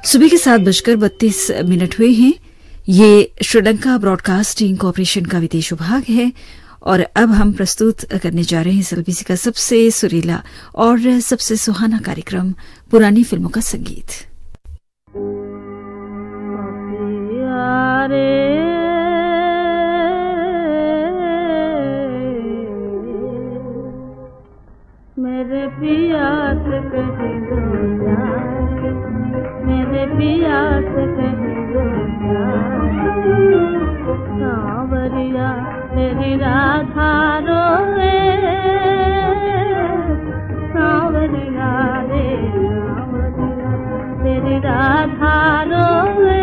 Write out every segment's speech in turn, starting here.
सुबह के 7:32 हुए हैं। ये श्रीलंका ब्रॉडकास्टिंग कॉरपोरेशन का विदेश विभाग है और अब हम प्रस्तुत करने जा रहे हैं एसएलबीसी का सबसे सुरीला और सबसे सुहाना कार्यक्रम पुरानी फिल्मों का संगीत। मेरे पिया से कह दो जाए, मेरे पिया से कह दो जाए, सांवरिया तेरी राधा रोए, सांवरिया रे सांवरिया तेरी राधा रोए,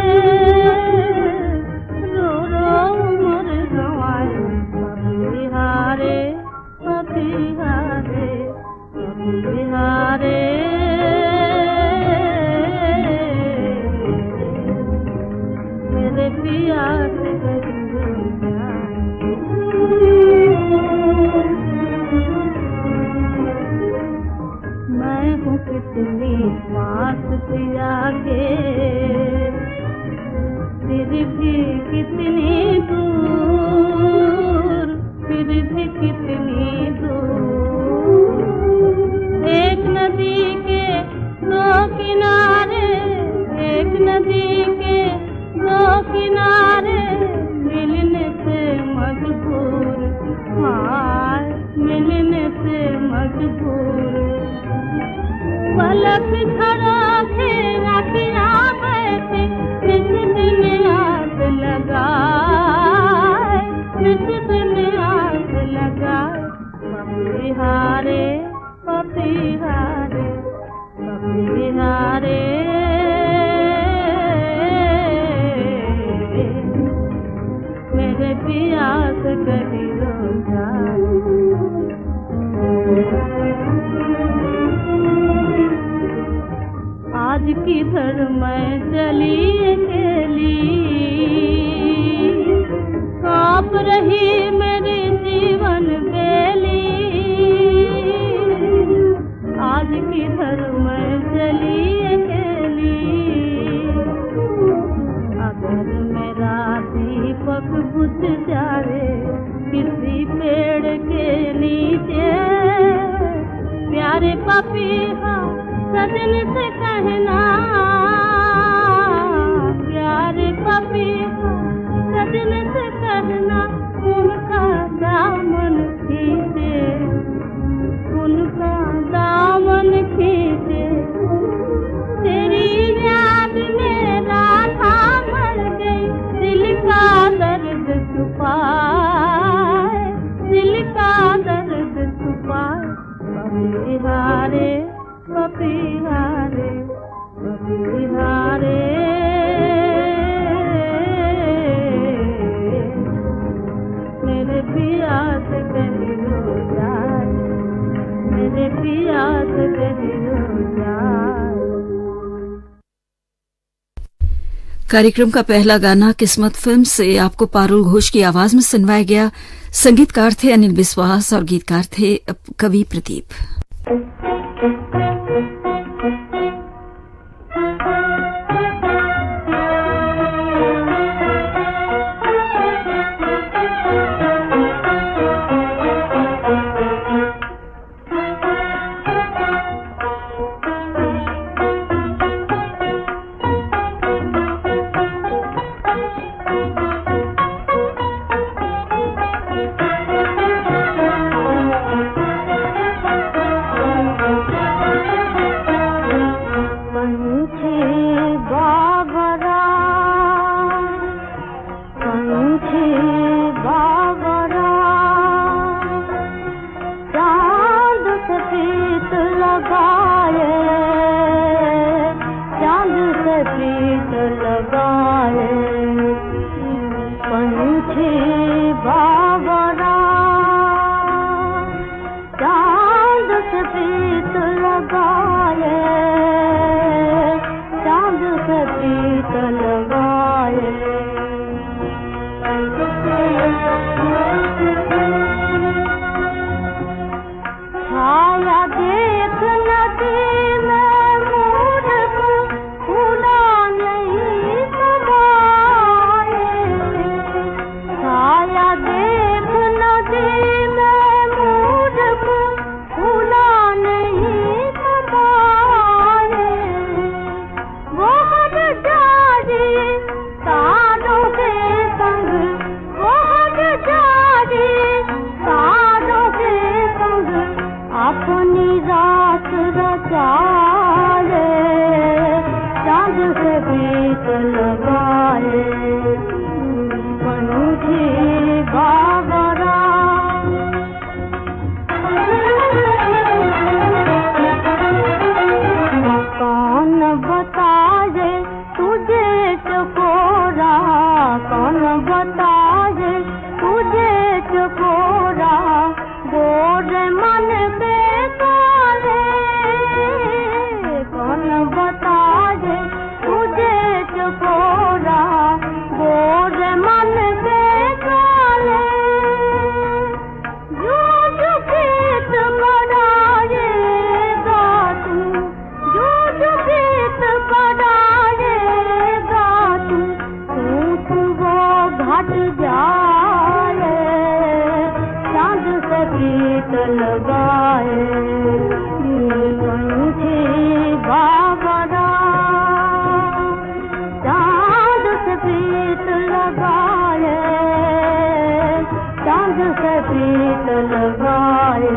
रो रो मोर गवाए पपिहारे पपिहारे पपिहारे। मेरे पिया से मैं हूँ कितनी पास पिया के, फिर भी कितनी दूर, फिर भी कितनी दूर। एक नदी के दो किनारे, एक नदी के दो किनारे, मिलने से मजबूर, हाय मिलने से मजबूर। पलक झड़ा के रखिया बैठे, किस दिन आग लगाए, किस दिन आग लगाए, पपिहारे पपिहारे पपिहारे। मेरे पिया से कहीं रो जाए। आज किधर मैं चली अकेली, कांप रही मेरी जीवन बेली। आज किधर मैं चली अकेली, अगर मेरा दीपक बुझ जाए किसी पेड़ के नीचे, प्यारे पपीहा सजन से कहना, प्यारे पपीहा सजन से कहना, उनका दामन खींचे, उनका दामन खींचे। तेरी याद में राधा मर गई, दिल का दर्द छुपाए, दिल का दर्द छुपाए, पपिहारे पपिहारे पपिहारे। मेरे पिया से कहीं रो जाए, मेरे पिया से कहीं रो जाए। कार्यक्रम का पहला गाना किस्मत फिल्म से आपको पारुल घोष की आवाज में सुनवाया गया। संगीतकार थे अनिल विश्वास और गीतकार थे कवि प्रदीप। लगाए पंछी बाबरा कौन बताए तुझे चकोरा कौन बताए तुझे चकोरा गोरे मन बेकारे कौन बताए तुझे चकोरा गोरे मन बेकारे झूठ गीत पढ़ाएगा तू झूठ गीत पढ़ाएगा तू वो घट जाए चांद से गीत लगाए पंछी बाबरा चांद से गीत लगाए चांद से गीत लगाए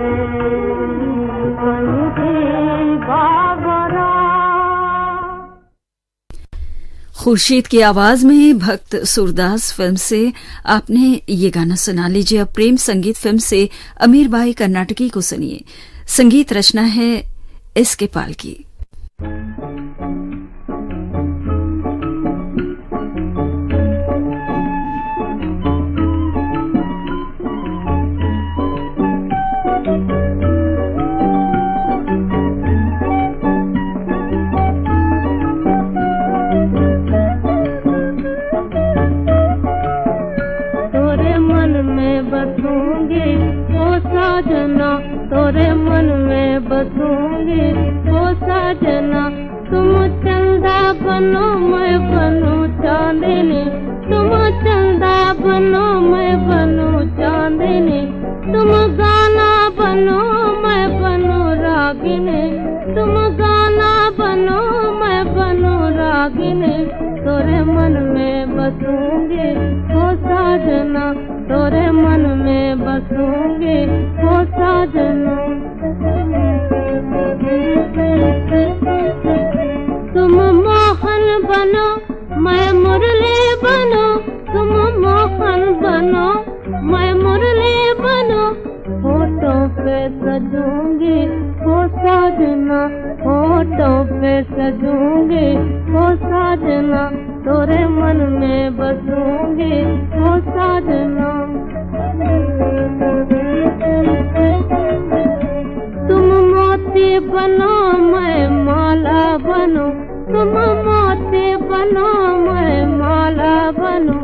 पंछी बाबरा। खुर्शीद की आवाज में भक्त सूरदास फिल्म से आपने ये गाना सुना। लीजिए अब प्रेम संगीत फिल्म से अमीर बाई कर्नाटकी को सुनिए। संगीत रचना है एस.के. पाल की। तोरे मन में बसूंगी ओ साजना तुम चंदा बनो मैं बनूं चांदनी तुम चंदा बनो मैं बनूं चांदनी तुम गाना बनो मैं बनूं रागिनी तुम गाना बनो मैं बनूं रागिनी तोरे मन में बसूंगी ओ साजना तोरे मन में बसूंगी ओ साजना तुम मोहन बनो मैं मुरली बनो तुम मोहन बनो मैं मुरली बनो होठों पे सजूंगी ओ साजना होठों पे सजूंगी ओ साजना तोरे मन में बसूंगी ओ साजना तुम मोती बनो मैं माला बनो तुम मोती बनो मैं माला बनो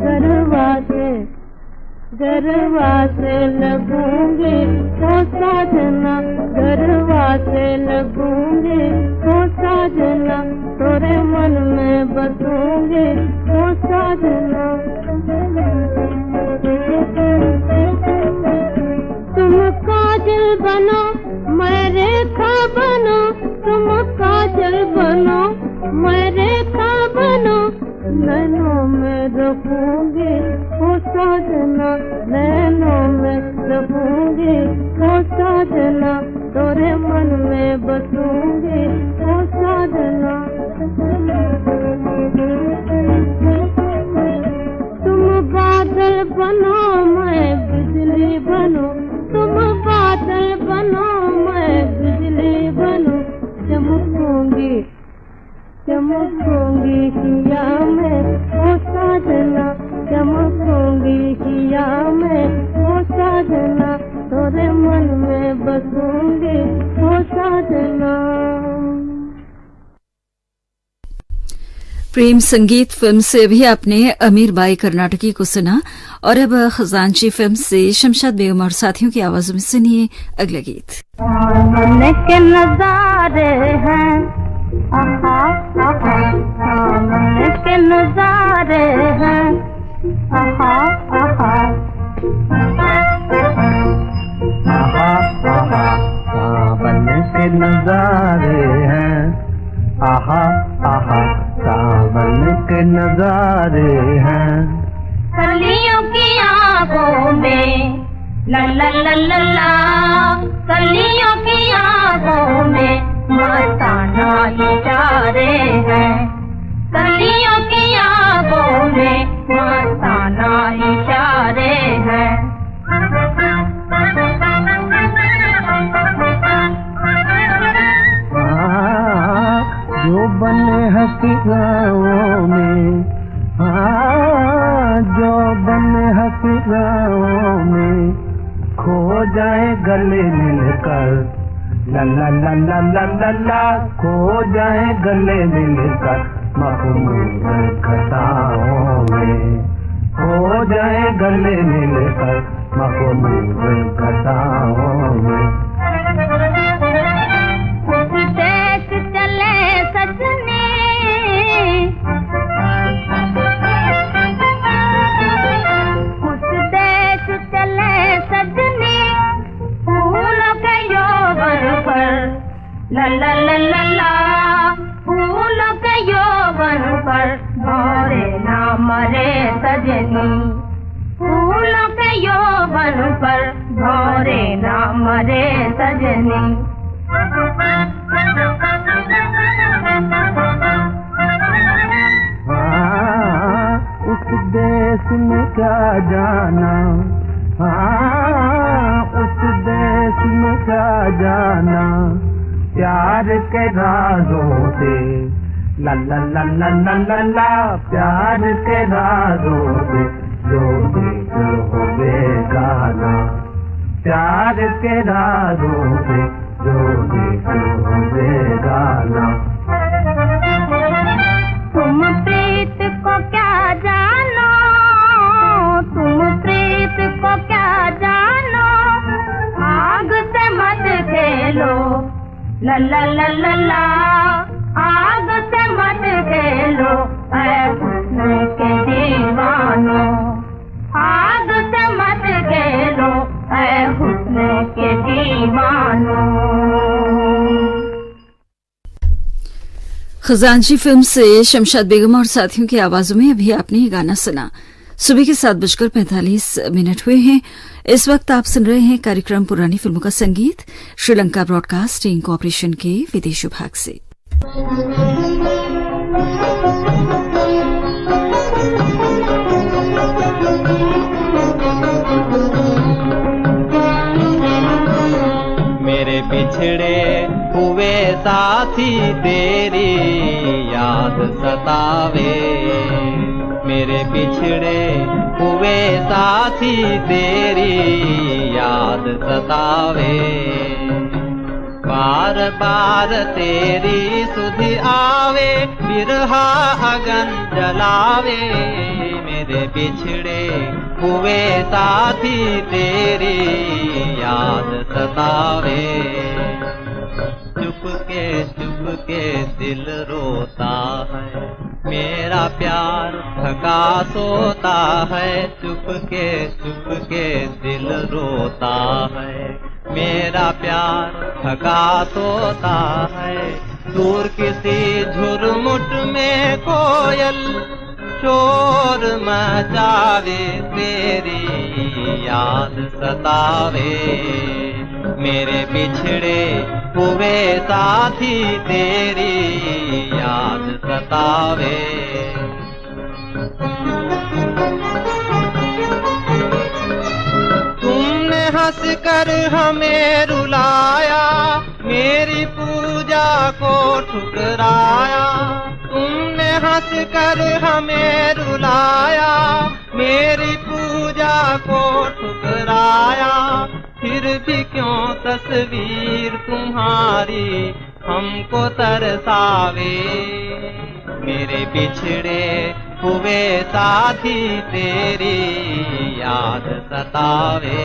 गरबा से लगूंगी ओ साजना गरबा से लगूंगी ओ साजना तोरे मन में बसूंगी ओ साजना तुम काजल बनो मैं रेखा बनो तुम काजल बनो मैं रेखा बनो नैनों में रखूंगी ओ साजना नैनों में रखूंगी ओ साजना तोरे मन में बसूंगी ओ साजना तुम बादल बनो मैं बिजली बनो तुम बादल बनो मैं बिजली बनो चमकूंगी किया में ओ साजना चमकूंगी किया में ओ साजना तोरे मन में बसूंगी ओ साजना। प्रेम संगीत फिल्म से भी आपने अमीर बाई कर्नाटकी को सुना और अब खजांची फिल्म से शमशाद बेगम और साथियों की आवाजों में सुनिए अगला गीत। सामने के नजारे हैं आहा आहा सामने के नजारे हैं आहा आहा आहा आहा सामने के नजारे हैं आहा आहा सावन के नजारे हैं कलियों की आंखों में ला ला ला ला ला कलियों की आंखों में मस्ताना इशारे हैं कलियों आंखों में मस्ताना इशारे हैं। जो बने हसीनाओं में, जो बने हसीनाओं में खो जाए गले मिलकर, ला ला ला ला ला ला ला, खो जाए गले मिलकर मखमूर खताओं में, खो जाए गले मिलकर मखमूर खताओं में। देश चले सजने, कुछ देश चले सजने, फूलों के यौवन पर, ला ला ला ला ला, फूलों के यौवन पर भौरे ना मरे सजनी, फूलों के यौवन पर भौरे ना मरे सजनी। उस देश में क्या जाना, उस देश में क्या जाना, प्यार के राजों से, ला ला ला ला ला ला ला, प्यार के राजों से जो देश हो बेगाना, प्यार के राजों से जो देश हो बेगाना। तुम प्रीत को क्या जानो, तुम प्रीत को क्या जानो, आग से मत खेलो, ला ला ला ला ला, आग से मत खेलो ऐ हुस्न के दीवानो, आग से मत खेलो ऐ हुस्न के दीवानो। खजांची फिल्म से शमशाद बेगम और साथियों की आवाजों में अभी आपने ये गाना सुना। सुबह के 7:45 हुए हैं। इस वक्त आप सुन रहे हैं कार्यक्रम पुरानी फिल्मों का संगीत श्रीलंका ब्रॉडकास्टिंग कॉरपोरेशन के विदेश विभाग से। मेरे बिछड़े हुए साथी तेरी याद सतावे, मेरे बिछड़े हुए साथी तेरी याद सतावे, बार बार तेरी सुधि आवे, बिरहा अगन जलावे, मेरे बिछड़े हुए साथी तेरी याद सतावे। चुप के दिल रोता है, मेरा प्यार थका सोता है, चुप के दिल रोता है, मेरा प्यार थका सोता है। दूर किसी झुरमुट में कोयल शोर मचावे, तेरी याद सतावे, मेरे बिछड़े हुए साथी तेरी याद सतावे। तुमने हंस कर हमें रुलाया, मेरी पूजा को ठुकराया, तुमने हंस कर हमें रुलाया, मेरी पूजा को ठुकराया, फिर भी क्यों तस्वीर तुम्हारी हमको तरसावे, मेरे बिछड़े हुए साथी तेरी याद सतावे।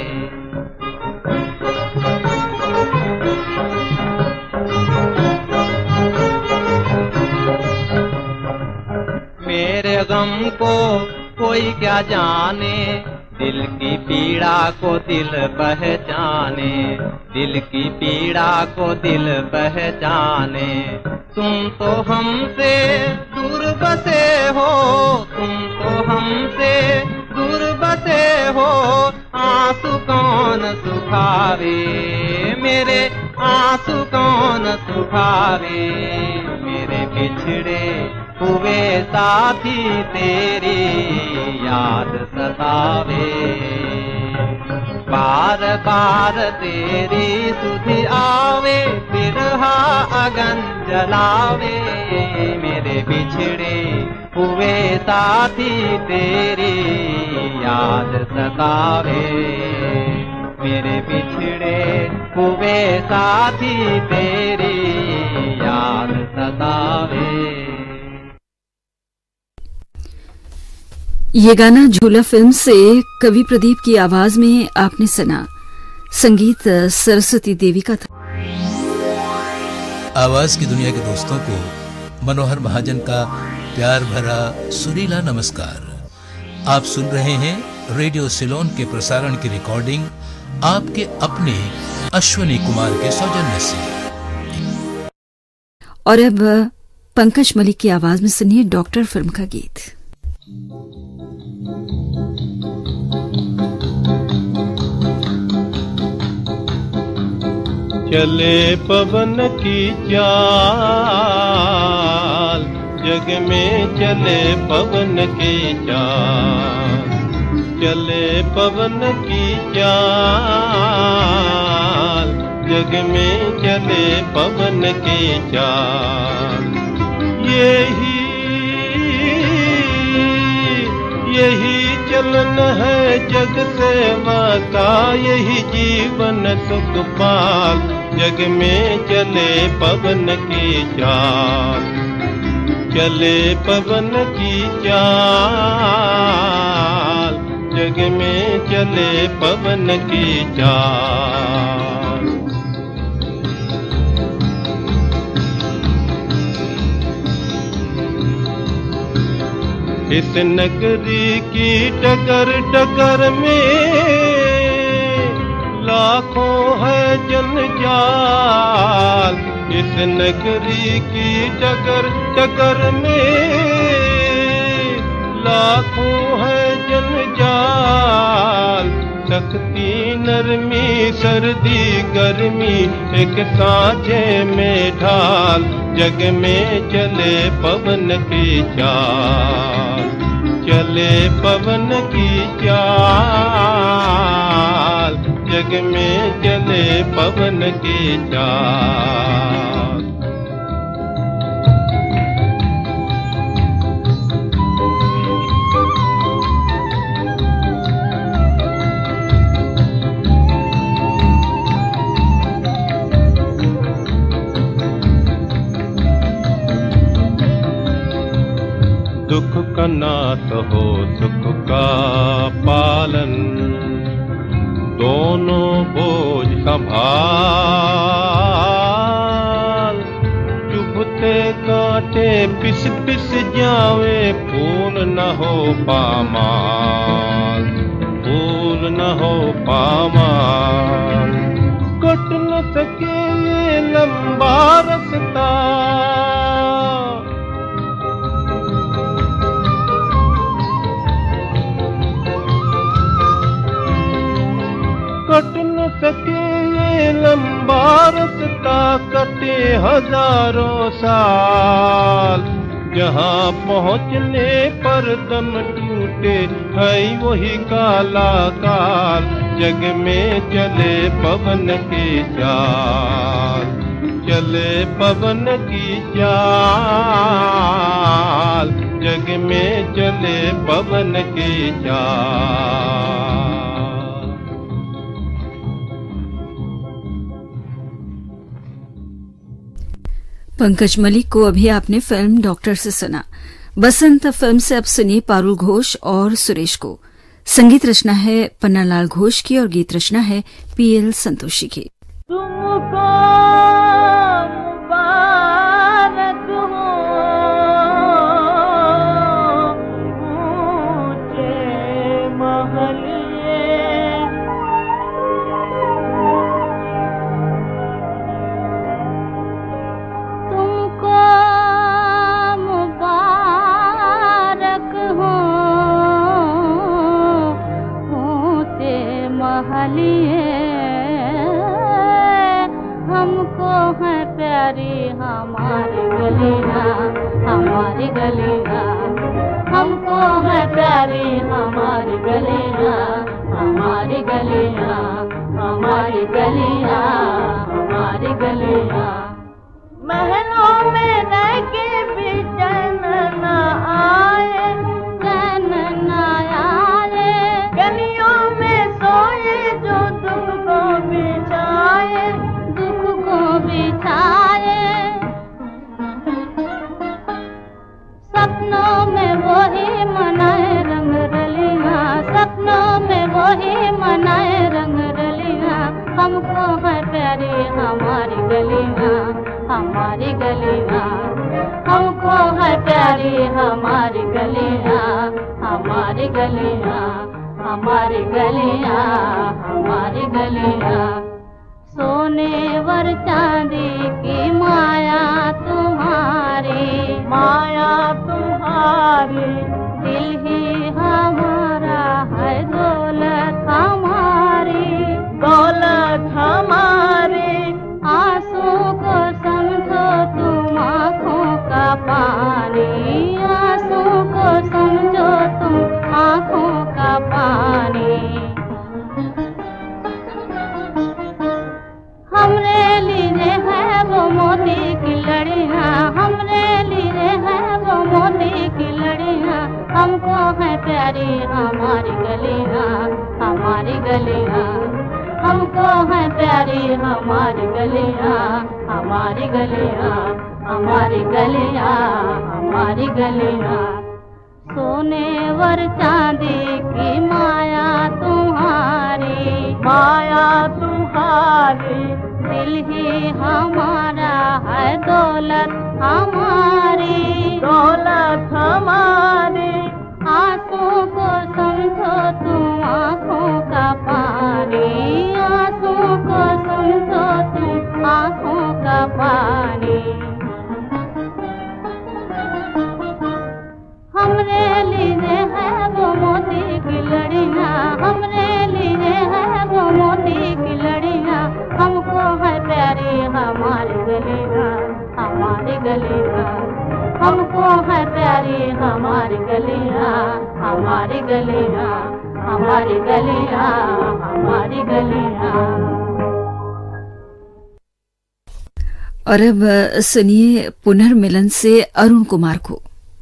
मेरे गम को कोई क्या जाने, दिल की पीड़ा को दिल पहचाने, दिल की पीड़ा को दिल पहचाने। तुम तो हमसे दूर बसे हो, तुम तो हमसे दूर बसे हो, आंसू कौन सुखावे, मेरे आंसू कौन सुखावे, मेरे बिछड़े हुए साथी तेरी याद सतावे, बार बार तेरी सुधि आवे, बिरहा अगन जलावे, मेरे बिछड़े हुए साथी तेरी याद सतावे, मेरे बिछड़े हुए साथी तेरी याद सतावे। ये गाना झूला फिल्म से कवि प्रदीप की आवाज में आपने सुना। संगीत सरस्वती देवी का था। आवाज की दुनिया के दोस्तों को मनोहर महाजन का प्यार भरा सुरीला नमस्कार। आप सुन रहे हैं रेडियो सिलोन के प्रसारण की रिकॉर्डिंग आपके अपने अश्वनी कुमार के सौजन्य से। और अब पंकज मलिक की आवाज में सुनिए डॉक्टर फिल्म का गीत। चले पवन की चाल, जग में चले पवन की चाल, चले पवन की चाल, जग में चले पवन की चाल। यही चलन है जग सेवा का, यही जीवन सुख पाल, जग में चले पवन की चाल, चले पवन की चाल, जग में चले पवन की चाल। इस नगरी की डगर डगर में लाखों है जंजाल, इस नगरी की डगर डगर में लाखों है जंजाल। सख्ती नरमी सर्दी गर्मी एक सांझे में ढाल, जग में चले पवन की चाल, चले पवन की चाल, जग में चले पवन की चाल। दुख का नाथ हो सुख का पालन, दोनों बोझ संभाल। चुभते कांटे पिस पिस जावे, फूल न हो पामाल, फूल न हो पामाल। कट न सके ये लंबा रास्ता, कट न सके ये लंबा रास्ता, कटे हजारों साल। जहाँ पहुँचने पर दम टूटे है वही काला काल, जग में चले पवन की चाल, चले पवन की चाल, जग में चले पवन की चाल। पंकज मलिक को अभी आपने फिल्म डॉक्टर से सुना। बसंत फिल्म से अब सुनिए पारुल घोष और सुरेश को। संगीत रचना है पन्नालाल घोष की और गीत रचना है पीएल संतोषी की। तुमको मुबारक हो ऊंचे महलिए, तुमको मुबारक हो ऊंचे महलिए, हमको हमारी गलियां, हमको है प्यारी हमारी गलियां, हमारी गलियां, हमारी गलियां, हमारी गलियां। महलों में रह के भी चैन न आए, चैन न आए, गलियों में सोए जो दुख को बिछाए, दुख को बिछाए। सपनों में वही मनाए रंग रलियां, सपनों में वही मनाए रंग रलियां। हमको है प्यारी हमारी गलियां, हमारी गलियां, हमको है प्यारी हमारी गलियां, हमारी गलियां, हमारी गलियां, हमारी गलियां। सोने वर चांदी की माया तुम्हारी, माया तुम्हारी, दिल ही हमारा है दौलत हमारी, दौलत हमारी। आंसू को समझो तुम आँखों का पानी, आंसू को समझो तुम आँखों का पानी। हमरे लिए है वो मोती की लड़ियां, हमरे लिए है वो मोती की लड़ियां। हमको है प्यारी हमारी गलियां, हमारी गलियां, हमको है प्यारी हमारी गलियां, हमारी गलियां, हमारी गलियां, हमारी गलियां। सोने वर चांदी की माया तुम्हारी, माया तुम्हारी, दिल ही हमारा है दौलत हमारी, दौलत हमारी। आंसू को समझो तुम आँखों का पानी, आंसू को समझो तुम आँखों का पानी। हमरे लिए है वो मोती की लड़ियां, हमरे लिए है वो मोती की लड़ियां। हमको है प्यारी हमारी गलियां, हमारी गलियां, हमको है प्यारी हमारी गलियां, हमारी गलियां, हमारी गलियां, हमारी गलियां। और अब सुनिए पुनर्मिलन से अरुण कुमार को।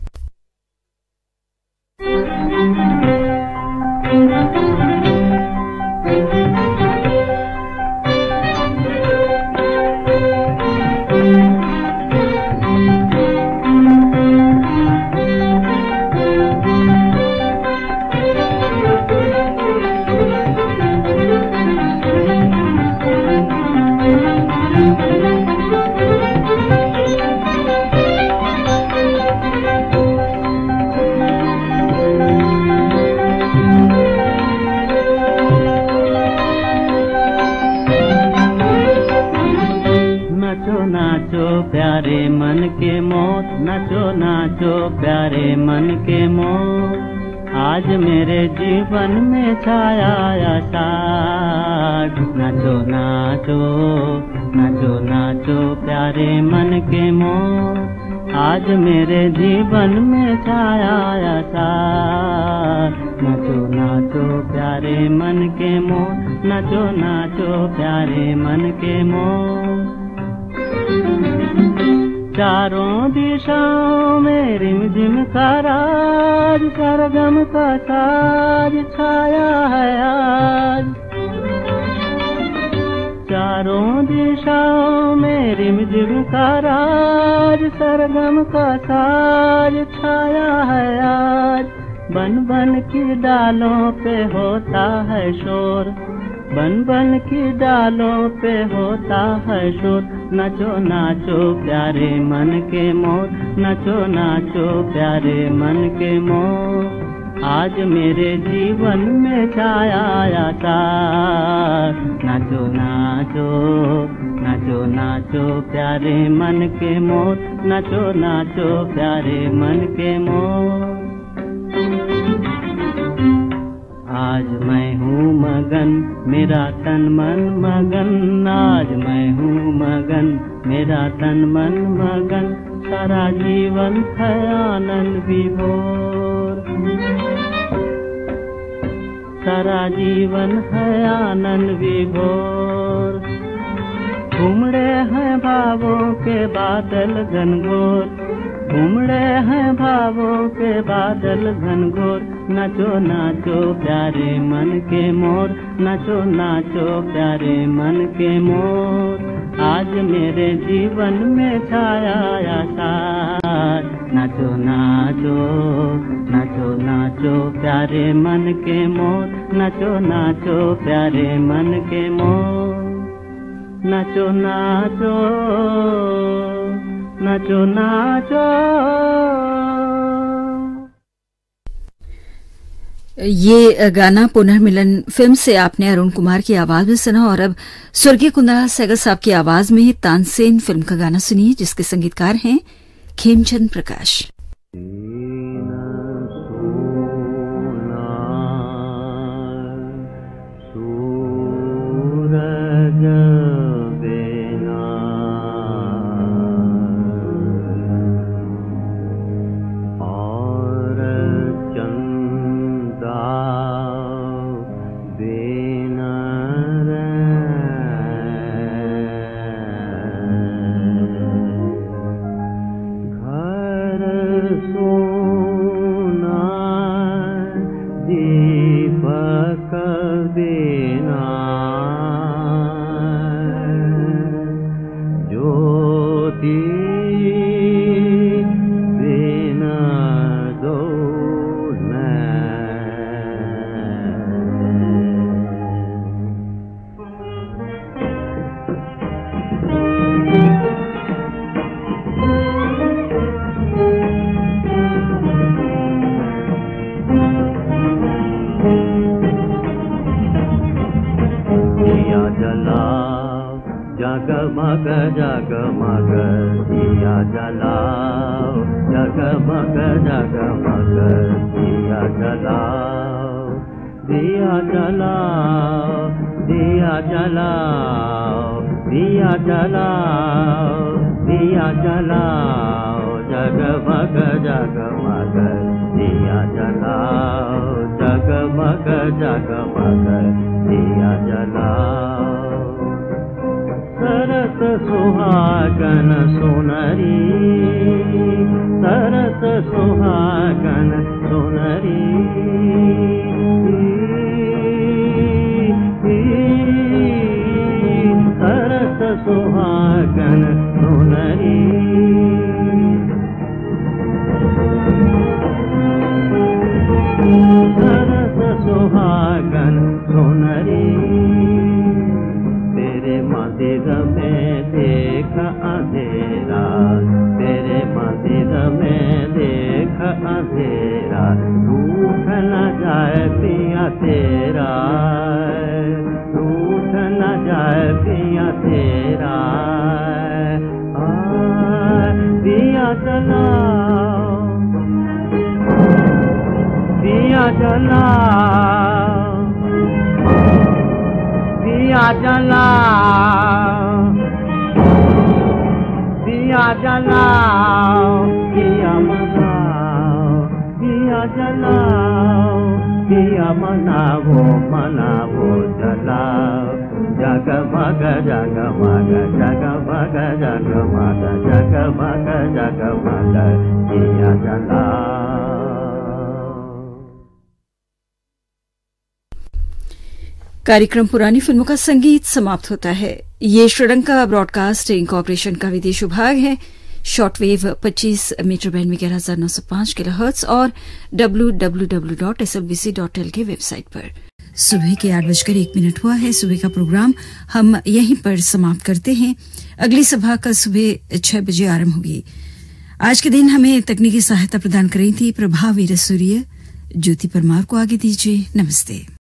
प्यारे मन के मोत, नाचो नाचो प्यारे मन के मोत। आज मेरे जीवन में छाया आषाढ़। नाचो नाचो नाचो नाचो प्यारे मन के मोत। आज मेरे जीवन में छाया आषाढ़। नाचो नाचो प्यारे मन के मोत, नाचो नाचो प्यारे मन के मोत। चारों दिशाओं में रिमझिम का राज, सरगम का साज छाया है आज। चारों दिशाओं में रिमझिम का राज, सरगम का साज छाया है आज। बन बन की डालों पे होता है शोर, बन बन की डालों पे होता है शोर। नाचो नाचो प्यारे मन के मोर, नाचो नाचो प्यारे मन के मोर। आज मेरे जीवन में छाया आषाढ़। नाचो नाचो नाचो नाचो प्यारे मन के मोर, नाचो नाचो प्यारे मन के मोर। आज मैं हूँ मगन, मेरा तन मन मगन। आज मैं हूँ मगन, मेरा तन मन मगन। सारा जीवन है आनंद विभोर, सारा जीवन है आनंद विभोर। घूमड़े हैं भावों के बादल घनघोर, घूमड़े हैं भावों के बादल घनघोर। नाचो नाचो प्यारे मन के मोर, नाचो नाचो प्यारे मन के मोर। आज मेरे जीवन में छाया आसार, नाचो नाचो नाचो नाचो प्यारे मन के मोर, नाचो नाचो प्यारे मन के मोर। नाचो नाचो नाचो नाचो। ये गाना पुनर्मिलन फिल्म से आपने अरुण कुमार की आवाज में सुना और अब स्वर्गीय कुंदन सहगल साहब की आवाज में तानसेन फिल्म का गाना सुनिए, जिसके संगीतकार हैं खेमचंद प्रकाश। जगमग जगमग दिया जलाओ, जगमग जगमग दिया जलाओ, दिया जलाओ, दिया जलाओ, दिया जलाओ, दिया जलाओ, जगमग जगमग दिया जलाओ, जगमग जगमग दिया जलाओ। सरस सुहागन सुनरी, सरस सुहागन सुनरी, सरस सुहागन सुनरी। सरस सुहागन सुनरी, तेरे मंदिर में देख अंधेरा, तेरे मंदिर में देख अंधेरा। रूठ न जाए पिया तेरा, रूठ न जाए पिया तेरा। दिया जलाओ, दिया जलाओ, दिया जलाओ, दिया जलाओ, दिया मनाओ, दिया जलाओ, दिया मनाओ, मनाओ जलाओ। जगमग जगमग जगमग जगमग जगमग जगमग दिया जलाओ। कार्यक्रम पुरानी फिल्मों का संगीत समाप्त होता है। ये श्रीलंका ब्रॉडकास्टिंग कॉर्पोरेशन का विदेश विभाग है। शॉर्टवेव 25 मीटर बैंड में 11,905 किलोहर्ट्ज और www.slbc.il के वेबसाइट पर। सुबह के 8:01 हुआ है। सुबह का प्रोग्राम हम यहीं पर समाप्त करते हैं। अगली सभा कल सुबह 6 बजे आरंभ होगी। आज के दिन हमें तकनीकी सहायता प्रदान कर रही थी प्रभावी रसूरिया। ज्योति परमार को आगे दीजिए। नमस्ते।